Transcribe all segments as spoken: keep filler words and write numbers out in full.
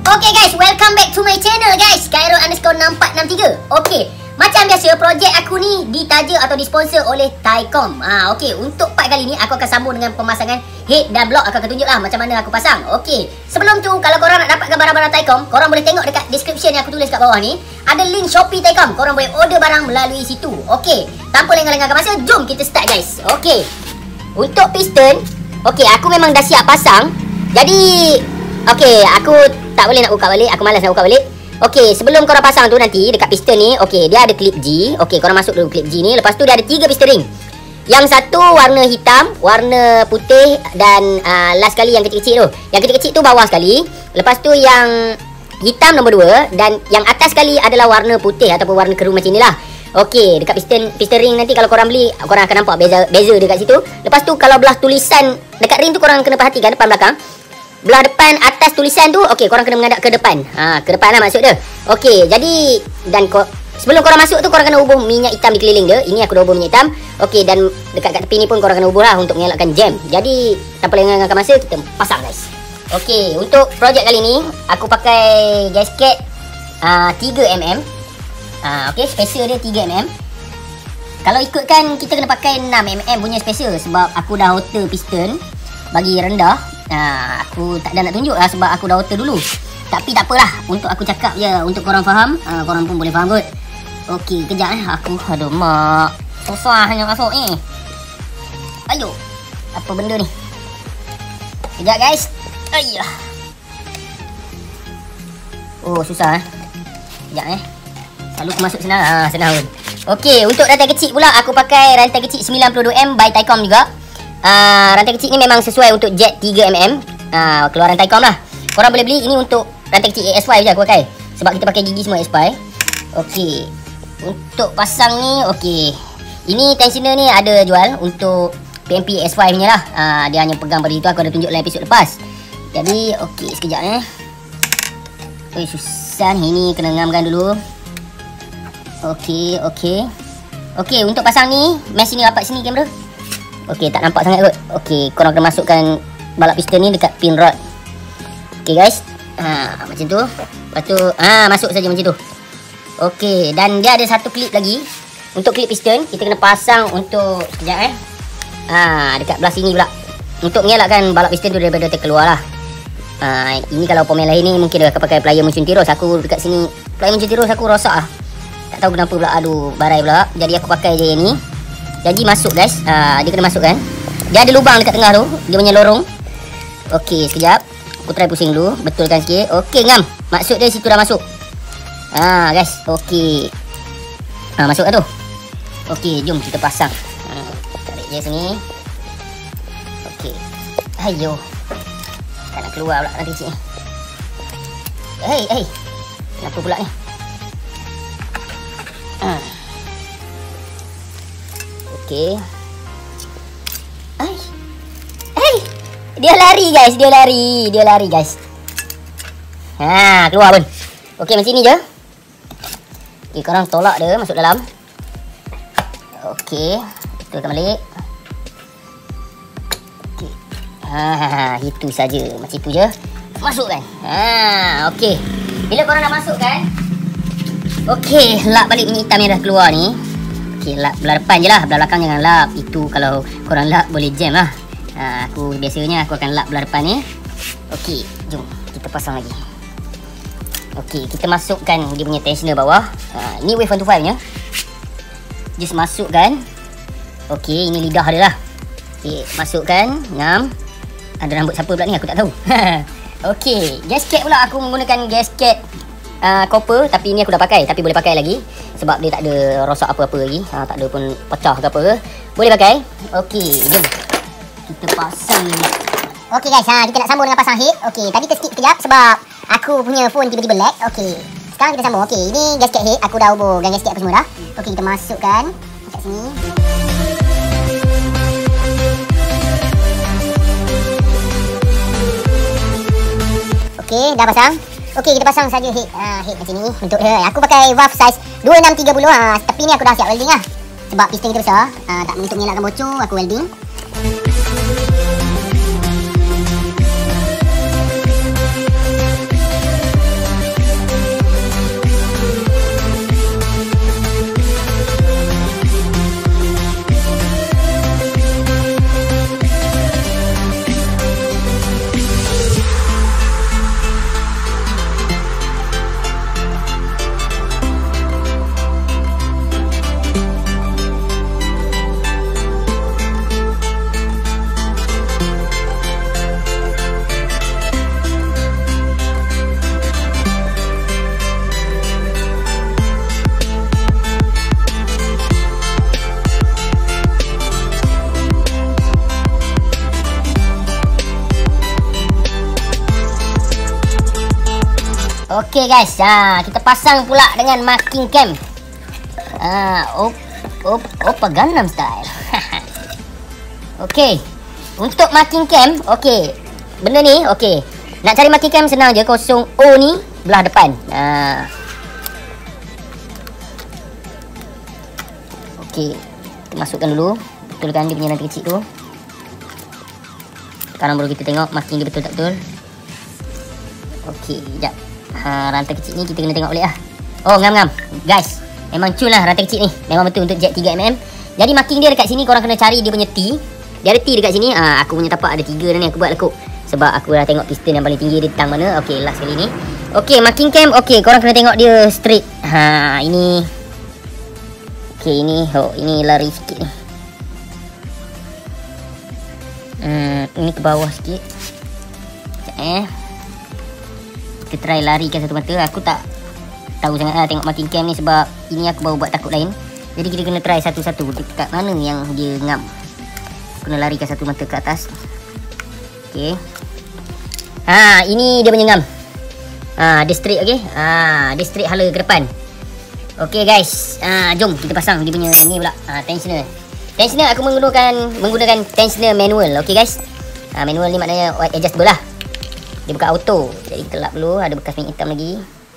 Okay guys, welcome back to my channel guys, Khairul underscore enam empat enam tiga. Okay, macam biasa projek aku ni ditaja atau disponsor oleh Thaicom. Ah, okay, untuk part kali ni aku akan sambung dengan pemasangan head dan block. Aku akan tunjuk lah macam mana aku pasang. Okay, sebelum tu kalau korang nak dapatkan barang-barang Thaicom, korang boleh tengok dekat description yang aku tulis kat bawah ni. Ada link Shopee Thaicom, korang boleh order barang melalui situ. Okay, tanpa lengah-lengahkan masa, jom kita start guys. Okay, untuk piston, okay, aku memang dah siap pasang. Jadi okay, aku tak boleh nak buka balik. Aku malas nak buka balik. Okay, sebelum korang pasang tu nanti dekat piston ni, okay, dia ada clip G. Okay, korang masuk dulu clip G ni. Lepas tu dia ada tiga piston ring. Yang satu warna hitam, warna putih dan uh, last kali yang kecil-kecil tu. Yang kecil-kecil tu bawah sekali. Lepas tu yang hitam nombor dua. Dan yang atas sekali adalah warna putih ataupun warna keruh macam ni lah. Okay, dekat piston piston ring nanti kalau korang beli, korang akan nampak beza beza dekat situ. Lepas tu kalau belah tulisan dekat ring tu korang kena perhatikan depan belakang. Belah depan atas tulisan tu, okey, korang kena menghadap ke depan. Ha, ke depan lah maksud dia. Okey, jadi dan ko, sebelum korang masuk tu korang kena hubung minyak hitam di keliling dia. Ini aku dah hubung minyak hitam. Okey, dan dekat kat tepi ni pun korang kena hubung lah untuk mengelakkan jam. Jadi tanpa lengahkan masa, kita pasang guys. Okey, untuk projek kali ni aku pakai gasket uh, tiga milimeter. Uh, okey, spacer dia tiga milimeter. Kalau ikutkan kita kena pakai enam milimeter punya spacer sebab aku dah outer piston bagi rendah. Nah, aku tak ada nak tunjuk lah sebab aku dah outer dulu. Tapi tak apalah, untuk aku cakap je, untuk korang faham, uh, korang pun boleh faham kot. Okey, kejap eh. Aku, aduh mak, susah hanya masuk ni. Ayo, apa benda ni? Kejap guys. Ayah. Oh, susah eh. Kejap eh. Selalu aku masuk senang. Ah, senang pun. Okey, untuk rantai kecil pula, aku pakai rantai kecil sembilan puluh dua milimeter by Thaicom juga. Uh, rantai kecil ni memang sesuai untuk jet tiga milimeter. uh, Keluaran Thaicom lah. Korang boleh beli. Ini untuk rantai kecil A S Y je aku pakai sebab kita pakai gigi semua A S Y. Okey, untuk pasang ni, okey, ini tensioner ni ada jual untuk P M P A S Y punya lah. uh, Dia hanya pegang pada itu. Aku ada tunjuk dalam episod lepas. Jadi okey, sekejap eh. Oi, susah ni. Ini kena ngamkan dulu. Okey, okey. Okey, untuk pasang ni, mesh ni rapat sini kamera. Okey, tak nampak sangat kot. Okey, korang kena masukkan balap piston ni dekat pin rod. Okey guys. Ha, macam tu. Lepas tu, ha, masuk saja macam tu. Okey, dan dia ada satu klip lagi. Untuk klip piston, kita kena pasang untuk, sekejap eh. Ha, dekat belah sini pula. Untuk mengelakkan balap piston tu daripada terkeluar lah. Ha, ini kalau pemain lain ni mungkin dia akan pakai plier mencun tirus. Aku dekat sini, plier mencun tirus aku rosak lah. Tak tahu kenapa pula, aduh, barai pula. Jadi aku pakai je yang ni. Jadi masuk guys. uh, Dia kena masuk kan. Dia ada lubang dekat tengah tu. Dia punya lorong. Okey, sekejap. Aku try pusing dulu. Betulkan sikit. Okey, ngam. Maksud dia situ dah masuk. Ah, guys. Okey. Ah, masuk dah tu. Okey, jom kita pasang. ah, Tarik je sini. Okey. Ayo. Tak nak keluar pula nanti kecil ni. Hei, hei. Kenapa pula ni? Ah. Okay. Ay. Ay. Dia lari guys, dia lari, dia lari guys. Ha, keluar pun. Okey, macam ni je. Okey, korang tolak dia masuk dalam. Okey, betulkan balik. Okey. Ha, itu saja. Macam itu je. Masukkan. Ha, okey. Bila korang dah masukkan, okey, lap balik minyak hitam yang dah keluar ni. Okay, lap belah depan je lah. Belah belakang jangan lap. Itu kalau korang lap boleh jam lah. ha, Aku biasanya aku akan lap belah depan ni. Okey, jom kita pasang lagi. Okey, kita masukkan dia punya tensioner bawah. ha, Ini wave seratus dua puluh lima nya. Just masukkan. Okey, ini lidah dia lah. Okey, masukkan. Ngam. Ada rambut siapa pula ni aku tak tahu. Okey, gasket pula aku menggunakan gasket Uh, copper, tapi ni aku dah pakai. Tapi boleh pakai lagi sebab dia tak ada rosak apa-apa lagi. ha, Tak ada pun pecah ke apa. Boleh pakai. Okey, jom kita pasang. Okey guys, ha, kita nak sambung dengan pasang head. Okey, tadi terskip kejap sebab aku punya phone tiba-tiba lag. Okey, sekarang kita sambung. Okey, ini gasket head. Aku dah hubung dan gasket apa semua dah. Okey, kita masukkan kat sini. Okey, dah pasang. Okey, kita pasang saja head, uh, head macam ni untuk dia. Aku pakai valve size dua enam tiga puluh. Ha, tepi ni aku dah siap welding lah. Sebab piston kita besar, uh, tak untuk mengelakkan bocor, aku welding. Okey guys, ha, kita pasang pula dengan marking cam. Ah, op, op, opa Gangnam Style. Okey. Untuk marking cam, okey. Benda ni, okey. Nak cari marking cam senang je, kosong O ni belah depan. Ha. Okey. Kita masukkan dulu. Betulkan dia punya rantai kecil tu. Sekarang baru kita tengok marking dia betul tak betul. Okey, sekejap. Ha, rantai kecil ni kita kena tengok balik lah. Oh, ngam-ngam. Guys, memang cun lah rantai kecil ni. Memang betul untuk jet tiga milimeter. Jadi marking dia dekat sini korang kena cari dia punya T. Dia ada T dekat sini. Ha, aku punya tapak ada tiga dah ni. Aku buat lekuk. Sebab aku dah tengok piston yang paling tinggi dia tang mana. Okey, last kali ni. Okey, marking cam. Okey, korang kena tengok dia straight. Ha, ini. Okey, ini. Oh, ini lari sikit ni. Hmm, ini ke bawah sikit. Sekejap eh. Kita try larikan satu mata. Aku tak tahu sangat lah tengok marking cam ni sebab ini aku baru buat takut lain. Jadi kita kena try satu-satu. Dekat mana yang dia ngam. Kena larikan satu mata ke atas. Okey. Ha, ini dia punya ngam. Ha, dia straight okey. Ha, dia straight hala ke depan. Okey guys. Ha, jom kita pasang dia punya ni pula. Ha, tensioner. Tensioner aku menggunakan menggunakan tensioner manual. Okey guys. Ha, manual ni maknanya adjustable lah. Dia bukan auto. Jadi kita lap dulu. Ada bekas minyak hitam lagi.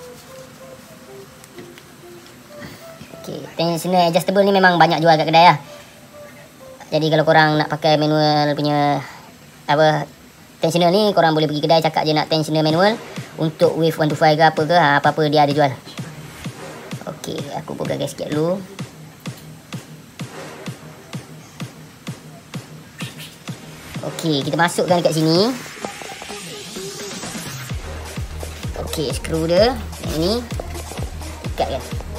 Okay, tensioner adjustable ni memang banyak jual kat kedai lah. Jadi kalau korang nak pakai manual punya apa tensioner ni, korang boleh pergi kedai cakap je nak tensioner manual untuk wave one two five ke apa ke, ha, apa-apa dia ada jual. Okay, aku buka gas sikit dulu. Okay, kita masukkan dekat sini. Okay, skru dia yang ini ikatkan.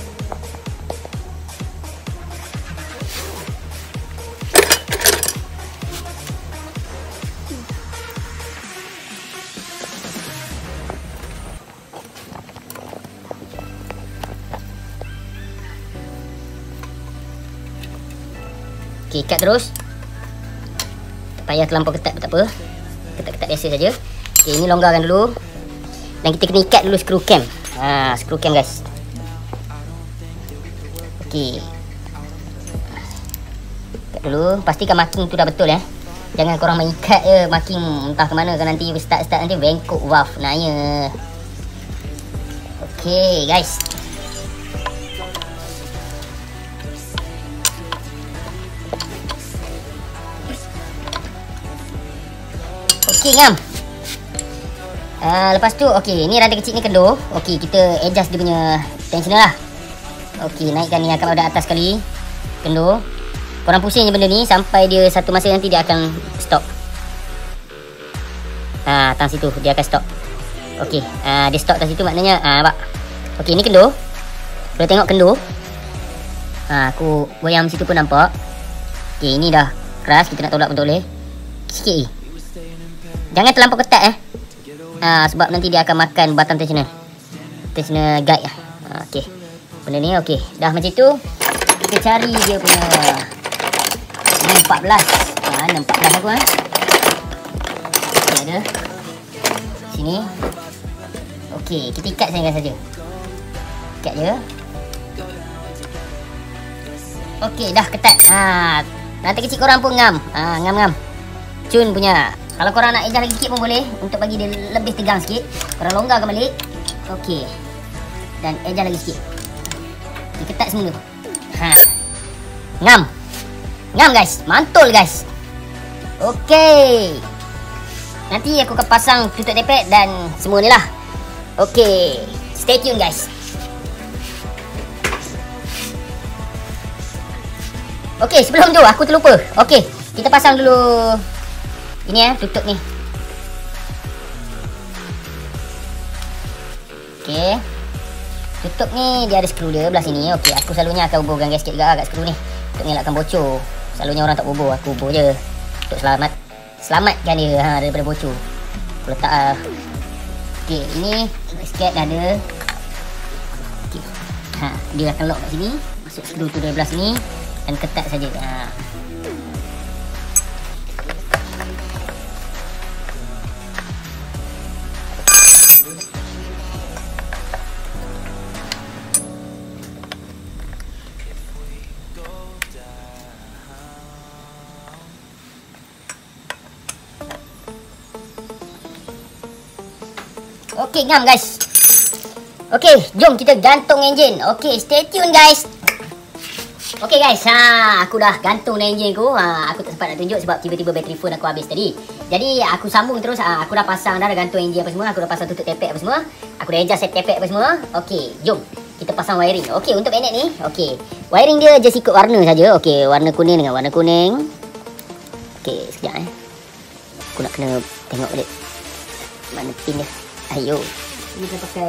Okay, ikat terus. Tak payah terlampau ketat pun tak apa. Ketat-ketat biasa saja. Okay, ini longgarkan dulu. Dan kita kena ikat dulu skru cam. Ha, skru cam guys. Okey. Ikat dulu. Pastikan marking tu dah betul eh. Jangan korang main ikat je marking entah ke mana kan nanti start-start nanti bengkok valve naknya. Okey guys. Okey ngam. Uh, lepas tu, okey, ni rantai kecil ni kendor. Okey, kita adjust dia punya tensioner lah. Okey, naikkan ni akan ada atas sekali. Kendor. Korang pusing je benda ni sampai dia satu masa nanti dia akan stop. Ha, tang situ dia akan stop. Okey, uh, dia stop tang situ maknanya ah uh, nampak. Okey, ni kendor. Boleh tengok kendor. Ha, aku goyang situ pun nampak. Okey, ini dah keras, kita nak tolak pun tak boleh. Sikit. Jangan terlampau ketat eh. Ha, sebab nanti dia akan makan batang tensioner. Tensioner guide lah. Ha, okey. Benda ni okey. Dah macam tu. Kita cari dia punya enam empat belas. Ha, enam empat belas aku ha. Okey, ada. Sini. Okey, kita ikat saja. Ikat je. Okey, dah ketat. Ha, rantai kecil korang pun ngam. Ha, ngam-ngam. Cun punya. Kalau korang nak adjust lagi sikit pun boleh. Untuk bagi dia lebih tegang sikit. Korang longgarkan balik. Okey. Dan adjust lagi sikit. Dia ketat semua. Ha. Ngam. Ngam guys. Mantul guys. Okey. Nanti aku akan pasang tutup depek dan semua ni lah. Okey. Stay tune guys. Okey, sebelum tu aku terlupa. Okey. Kita pasang dulu ini ya, tutup ni. Okey. Tutup ni dia ada skru dia belah sini. Okey, aku selalunya akan buburkan gas sikit juga kat skru ni untuk mengelakkan bocor. Selalunya orang tak bubur, aku bubur je untuk selamat selamatkan dia ha, daripada bocor. Aku letak uh. Okey, ini sikit dah ada. Okey. Ha, dia akan lock kat sini. Masuk skru tu dari belah sini dan ketat saja. Ha. Okey, ngam guys. Okey, jom kita gantung enjin. Okey, stay tune guys. Okey guys, ha, aku dah gantung dah enjin aku. Ha, aku tak sempat nak tunjuk sebab tiba-tiba bateri phone aku habis tadi. Jadi aku sambung terus. Ha, aku dah pasang dah, dah gantung enjin apa semua. Aku dah pasang tutup tepek apa semua. Aku dah adjust set tepek apa semua. Okey, jom kita pasang wiring. Okey, untuk magnet ni, okey. Wiring dia just ikut warna saja. Okey, warna kuning dengan warna kuning. Okey, sekejap eh. Aku nak kena tengok balik mana pin dia. Ayo. Ini kita pakai.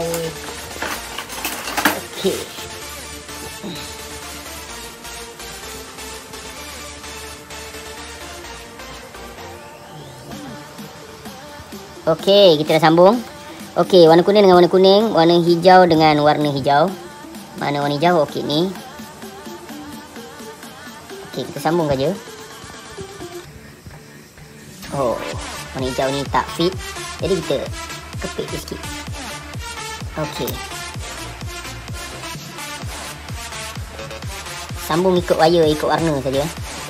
Okey. Okey, kita dah sambung. Okey, warna kuning dengan warna kuning, warna hijau dengan warna hijau. Mana warna hijau? Okey, ni. Okey, kita sambung saja. Oh, warna hijau ni tak fit. Jadi kita kepit dia sikit. Okey. Sambung ikut wire, ikut warna saja.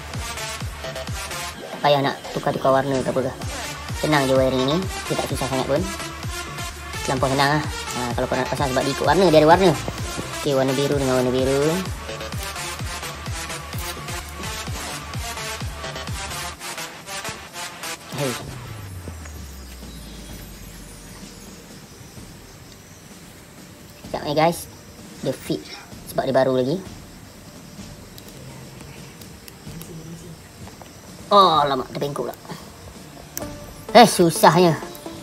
Tak payah nak tukar-tukar warna ke apa ke. Senang je wiring ni. Dia tak susah sangat pun. Terlampau senang lah. Ha, kalau korang nak pasang sebab dia ikut warna, dia ada warna. Okey, warna biru dengan warna biru. Hey. Sekejap ni guys. Dia fit. Sebab dia baru lagi. Oh, lama terbengkok pula. Eh, susahnya.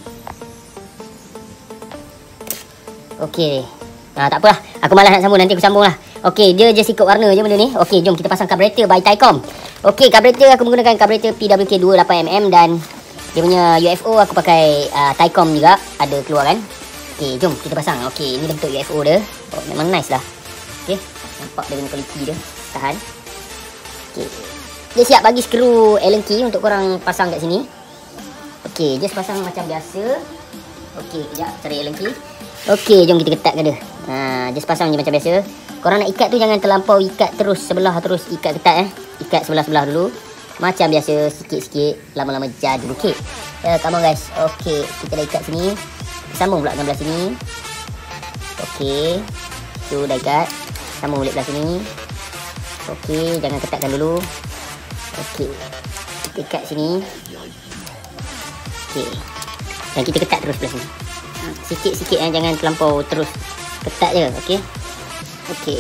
Okey. Ah, tak apalah. Aku malas nak sambung. Nanti aku sambung lah. Okey, dia just ikut warna je benda ni. Okey, jom kita pasang carburetor by Taicom. Okey, carburetor aku menggunakan carburetor P W K dua puluh lapan milimeter dan dia punya U F O aku pakai uh, Taicom juga. Ada keluar kan. Okey, jom kita pasang. Okey, ini bentuk U F O dia. Oh, memang nice lah. Okey, nampak dia punya kualiti dia. Tahan. Okey. Dia siap bagi skru Allen key untuk korang pasang kat sini. Okey, just pasang macam biasa. Okey, kejap cari Allen key. Okey, jom kita ketatkan dia. Ha, just pasang je macam biasa. Korang nak ikat tu jangan terlampau ikat terus sebelah terus ikat ketat eh. Ikat sebelah-sebelah dulu. Macam biasa, sikit-sikit, lama-lama jadi bukit. Ya, come on guys. Okey, kita dah ikat sini. Kita sambung pula dengan belah sini. Okey. Tu dah ikat. Sambung balik belah sini. Okey, jangan ketatkan dulu. Okey. Kita ikat sini. Okey. Dan kita ketat terus belah sini. Sikit-sikit eh, jangan terlampau terus ketat je. Okey. Okey.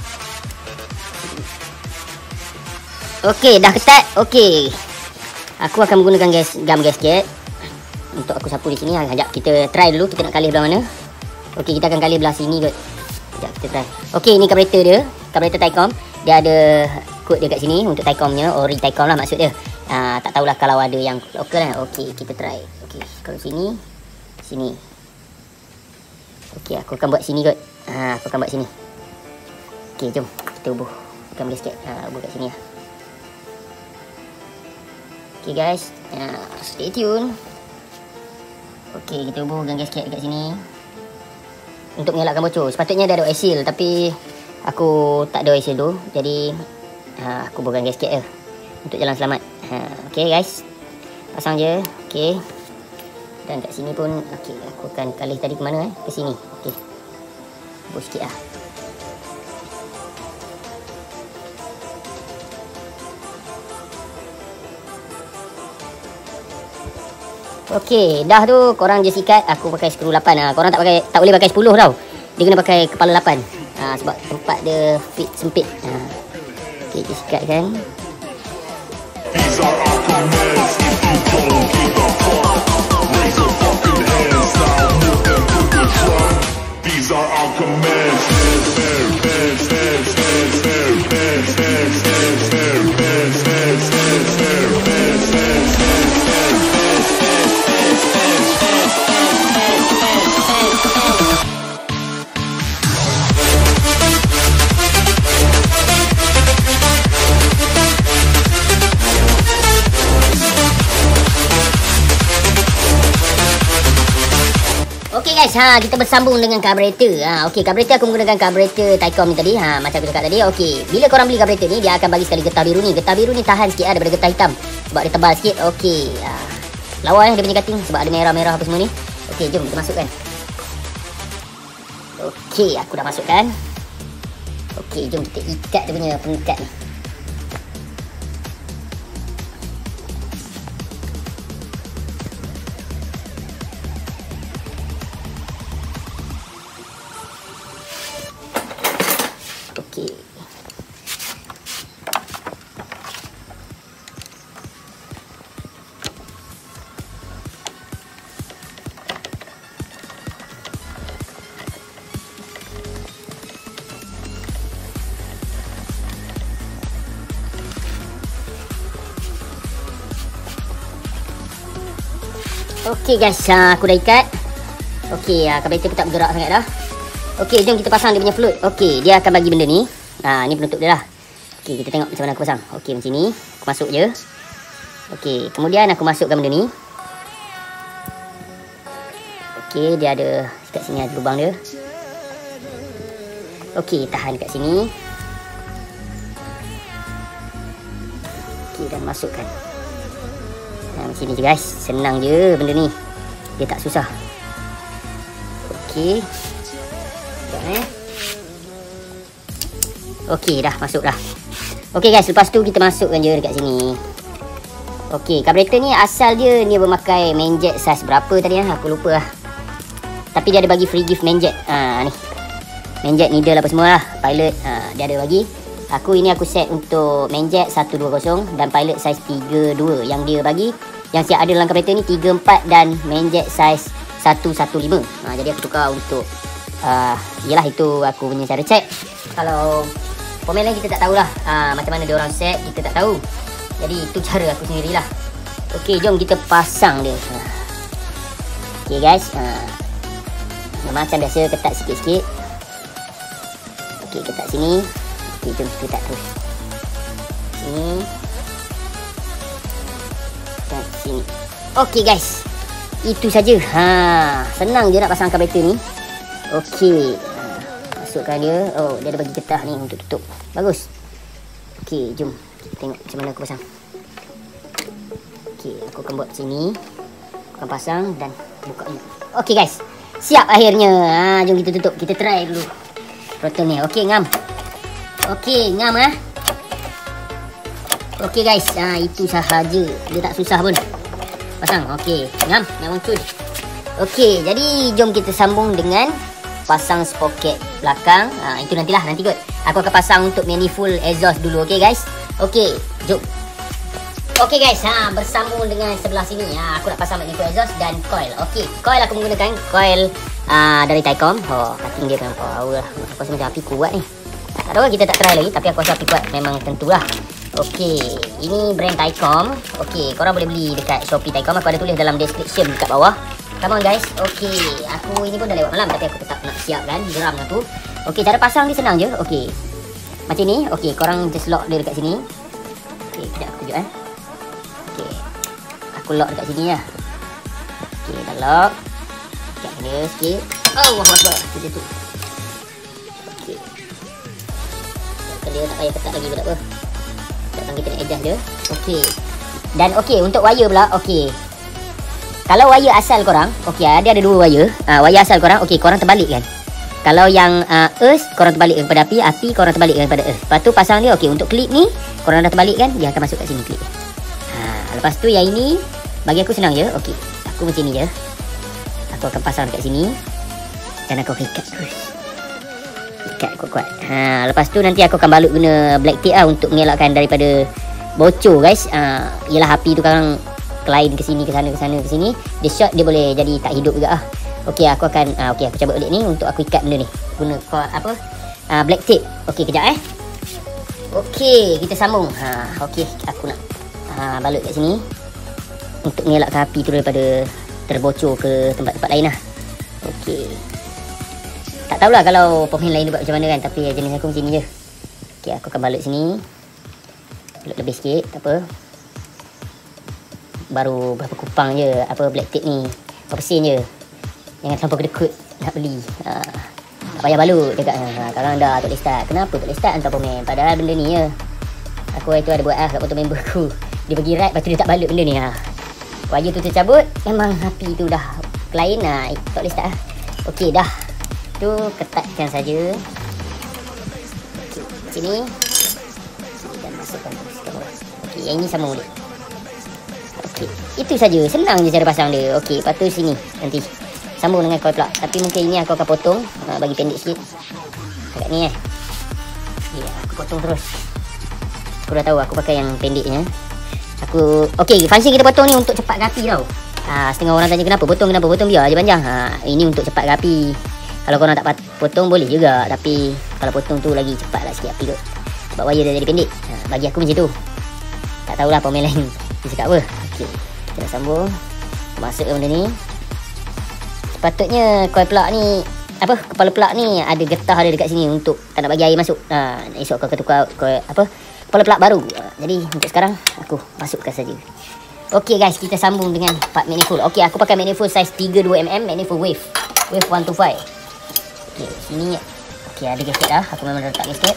Okey, dah ketat. Okey. Aku akan menggunakan gas gam gasket untuk aku sapu di sini. Sekejap kita try dulu kita nak kalih belah mana. Okey, kita akan kalih belah sini kot. Sekejap kita try. Okey, ni carburetor dia. Carburetor Taicom. Dia ada kod dia kat sini untuk Taicomnya. Ori Taicom lah maksud dia. Uh, tak tahulah kalau ada yang lokal lah. Okey, kita try. Okey, kalau sini. Sini. Okey, aku akan buat sini kot. Ha, aku akan buat sini. Okey, jom kita ubuh gam gasket. Ha, ubuh kat sini lah. Okey guys, ha, stay tune. Okey, kita ubuh gam gasket kat sini. Untuk mengelakkan bocor. Sepatutnya dia ada oil seal tapi aku tak ada oil seal tu. Jadi ha, aku ubuh gam gasket je untuk jalan selamat. Ha, okey guys. Pasang je. Okey. Dan kat sini pun, okey, aku akan kalih tadi ke mana eh? Ke sini. Okey. Buat sikit lah. Okey, dah tu korang just ikat. Aku pakai skru lapan. Ha, korang tak pakai, tak boleh pakai sepuluh tau. Dia kena pakai kepala lapan. Ha, sebab tempat dia fit sempit. Ha. Okey, just ikat kan. These are our comments. If you don't keep the fuck, raise your fucking hands now, move them to the drum. These are our commands. Okey guys, ha, kita bersambung dengan carburetor. Ha, okey, carburetor aku menggunakan carburetor Taicom ni tadi. Ha, macam aku cakap tadi. Okey, bila korang beli carburetor ni, dia akan bagi sekali getah biru ni. Getah biru ni tahan sikit lah daripada getah hitam. Sebab dia tebal sikit. Okey. Ha, lawa eh dia punya cutting sebab ada merah-merah apa semua ni. Okey, jom kita masukkan. Okey, aku dah masukkan. Okey, jom kita ikat dia punya pengikat ni. Okey. Okey guys, ha, aku dah ikat. Okey, ha, kabel pun tak bergerak sangat dah. Okey, jom kita pasang dia punya float. Okey, dia akan bagi benda ni. Ha, ni penutup dia lah. Okey, kita tengok macam mana aku pasang. Okey, macam ni. Aku masuk je. Okey, kemudian aku masukkan benda ni. Okey, dia ada kat sini ada lubang dia. Okey, tahan kat sini. Okey, dan masukkan. Nah, macam ni je guys. Senang je benda ni. Dia tak susah. Okey. Sekejap eh. Okey, dah masuk dah. Okey guys, lepas tu kita masukkan je dekat sini. Okey, carburetor ni asal dia dia bermakai main jet size berapa tadi lah. Aku lupa lah. Tapi dia ada bagi free gift main jet. Ha, ni. Main jet needle apa semua lah. Pilot, ha, dia ada bagi. Aku ini aku set untuk main jet seratus dua puluh dan pilot size tiga puluh dua. Yang dia bagi, yang siap ada dalam carburetor ni tiga puluh empat dan main jet size seratus lima belas. Ha, jadi aku tukar untuk uh, yelah itu aku punya cara check. Kalau pemain lain kita tak tahulah uh, macam mana dia orang set, kita tak tahu. Jadi itu cara aku sendirilah. Okey, jom kita pasang dia. Ha. Okey guys, uh, macam biasa ketat sikit-sikit. Okey, ketat sini. Okey, jom kita letak terus. Sini. Dan sini. Okey guys. Itu saja. Ha, senang je nak pasang carburetor ni. Okey. Ha, masukkan dia. Oh, dia ada bagi getah ni untuk tutup. Bagus. Okey, jom kita tengok macam mana aku pasang. Okey, aku akan buat sini. Aku akan pasang dan buka ni. Okey guys. Siap akhirnya. Ha, jom kita tutup. Kita try dulu rotor ni. Okey, ngam. Okey, ngam ah. Okey guys, ha, itu sahaja. Dia tak susah pun. Pasang. Okey, ngam, ngam cun. Okey, jadi jom kita sambung dengan pasang sprocket belakang. Ha, itu nantilah, nanti kot. Aku akan pasang untuk manifold exhaust dulu. Okey guys. Okey, jom. Okey guys, ha, bersambung dengan sebelah sini. Ha, aku nak pasang manifold exhaust dan coil. Okey, coil aku menggunakan coil uh, dari Taicom. Oh, cutting dia kan power lah. Aku rasa macam api kuat ni. Tak tahu kita tak try lagi, tapi aku rasa api kuat memang tentulah. Okey, ini brand Taicom. Okey, korang boleh beli dekat Shopee Taicom. Aku ada tulis dalam description dekat bawah. Come on guys. Okey, aku ini pun dah lewat malam tapi aku tetap nak siapkan geram aku. Okey, cara pasang dia senang je. Okey. Macam ni. Okey, korang just lock dia dekat sini. Okey, kejap aku tunjuk eh. Okey. Aku lock dekat sini lah. Okey, dah lock. Kejap dia sikit. Oh, wah, wah, macam tu. Okey. Dia tak payah ketat lagi pun tak apa. Sekarang kita nak adjust dia. Okey. Dan okey, untuk wire pula. Okey. Kalau wire asal korang, okey, dia ada dua wire. Ah, uh, wire asal korang, okey, korang terbalikkan. Kalau yang uh, earth, korang terbalikkan kepada api. Api, korang terbalikkan kepada earth. Lepas tu pasang dia, okey, untuk klip ni, korang dah terbalikkan, dia akan masuk kat sini klip. Ha, lepas tu yang ini, bagi aku senang je. Okey, aku macam ni je. Aku akan pasang dekat sini. Dan aku akan ikat terus. Ikat kuat-kuat. Ha, lepas tu nanti aku akan balut guna black tape lah untuk mengelakkan daripada bocor guys. Ha, ialah api tu kan lain ke sini ke sana ke sana ke sini. Dia short, dia boleh jadi tak hidup juga ah. Okey, aku akan uh, okey aku cabut balik ni untuk aku ikat benda ni. Guna apa? Uh, black tape. Okey, kejap eh. Okey, kita sambung. Ha, okey, aku nak uh, balut kat sini untuk mengelakkan api tu daripada terbocor ke tempat-tempat lain lah. Okey. Tak tahulah kalau pemain lain buat macam mana kan, tapi jenis aku macam ni je. Okey, aku akan balut sini. Balut lebih sikit, tak apa. Baru berapa kupang je apa black tape ni. Berapa sen je. Jangan sampai kedekut nak beli. Ha. Tak payah balut dekat. Ha, kalau anda tak boleh start. Kenapa tak boleh start hantar pemain? Padahal benda ni ya. Aku itu ada buat ah kat foto member aku. Dia bagi ride, lepas tu dia tak balut benda ni. Ha. Wire tu tercabut, memang api tu dah lain lah. Tak boleh start lah. Okey dah. tu ketatkan saja. Sini. Dan masukkan terus ke bawah. Okey, yang ini sama boleh. Okey, itu saja. Senang je cara pasang dia. Okey, lepas tu sini nanti sambung dengan coil plug. Tapi mungkin ini aku akan potong, uh, bagi pendek sikit. Dekat ni eh. Ya, aku potong terus. Aku dah tahu aku pakai yang pendeknya. Aku okey, function kita potong ni untuk cepat rapi tau. Ha, setengah orang tanya kenapa potong, kenapa potong, biar aja panjang. Ha, ini untuk cepat rapi. Kalau korang tak potong boleh juga, tapi kalau potong tu lagi cepatlah sikit rapi tu. Sebab wire dia jadi pendek. Ha, bagi aku macam tu. Tak tahulah pemain lain dia cakap apa. Okey, kita nak sambung. Masukkan benda ni. Sepatutnya coil plug ni, apa, kepala plug ni ada getah dia dekat sini untuk tak nak bagi air masuk. Ha, esok kau akan tukar coil, apa, kepala plug baru. Ha, jadi untuk sekarang aku masukkan saja. Okey guys, kita sambung dengan part manifold. Okey, aku pakai manifold size tiga puluh dua milimeter, manifold wave. Wave seratus dua puluh lima. Okey, sini. Okey, ada gasket dah. Aku memang dah letak gasket.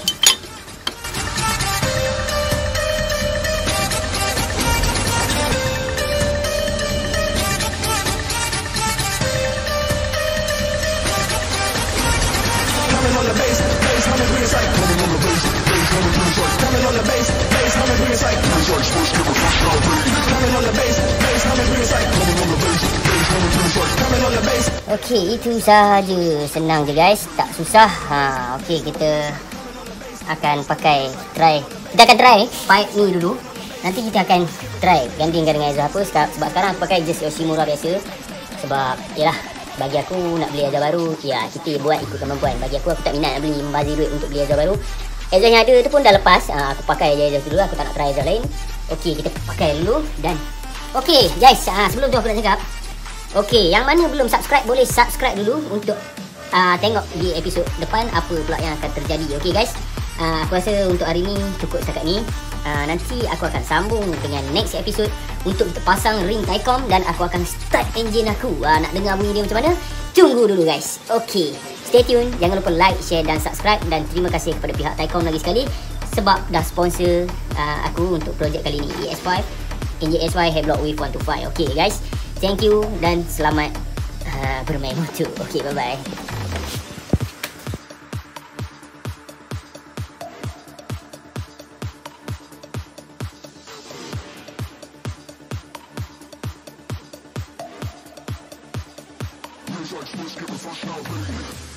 Okey, itu sahaja. Senang je guys, tak susah. Ha, okey, kita akan pakai try. Kita akan try pipe ni dulu. Nanti kita akan try gandingkan dengan Ezra apa. Sebab sekarang aku pakai just Yoshimura biasa. Sebab yalah, bagi aku nak beli Ezra baru, ya kita buat ikut kemampuan. Bagi aku, aku tak minat nak beli membazir duit untuk beli Ezra baru. Ezra yang ada tu pun dah lepas. Ha, aku pakai je Ezra dulu, aku tak nak try Ezra lain. Okey, kita pakai dulu dan okey guys, ha, sebelum tu aku nak cakap, okey, yang mana belum subscribe boleh subscribe dulu untuk uh, tengok di episod depan apa pula yang akan terjadi. Okey guys, uh, aku rasa untuk hari ni cukup setakat ni. Uh, nanti aku akan sambung dengan next episode untuk kita pasang ring Taicom dan aku akan start engine aku. Uh, nak dengar bunyi dia macam mana? Tunggu dulu guys. Okey, stay tune. Jangan lupa like, share dan subscribe. Dan terima kasih kepada pihak Taicom lagi sekali sebab dah sponsor uh, aku untuk projek kali ni, E S lima N J S Y Headlock Wave seratus dua puluh lima. Okey guys, thank you dan selamat uh, bermain motor. Okey, bye bye. Like, let's get the fuck out, baby.